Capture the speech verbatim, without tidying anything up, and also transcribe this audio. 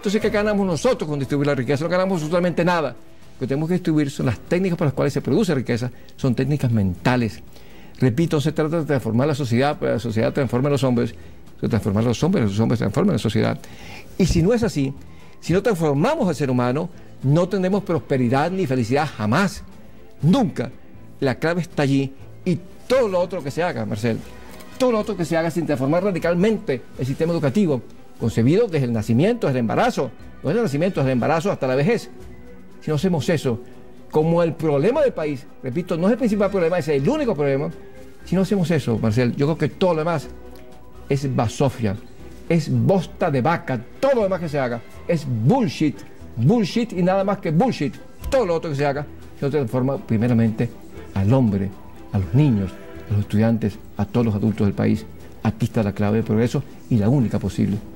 Entonces, ¿qué ganamos nosotros con distribuir la riqueza? No ganamos absolutamente nada. Lo que tenemos que distribuir son las técnicas por las cuales se produce riqueza, son técnicas mentales. Repito, no se trata de transformar la sociedad, pero la sociedad transforma a los hombres, se transforma a los hombres, los hombres transforman la sociedad. Y si no es así, si no transformamos al ser humano, no tendremos prosperidad ni felicidad jamás, nunca. La clave está allí, y todo lo otro que se haga, Marcel, todo lo otro que se haga sin transformar radicalmente el sistema educativo, concebido desde el nacimiento, desde el embarazo, no desde el nacimiento, desde el embarazo hasta la vejez. Si no hacemos eso, como el problema del país, repito, no es el principal problema, es el único problema. Si no hacemos eso, Marcel, yo creo que todo lo demás es basofia, es bosta de vaca, todo lo demás que se haga es bullshit, bullshit y nada más que bullshit. Todo lo otro que se haga se transforma primeramente al hombre, a los niños, a los estudiantes, a todos los adultos del país. Aquí está la clave del progreso y la única posible.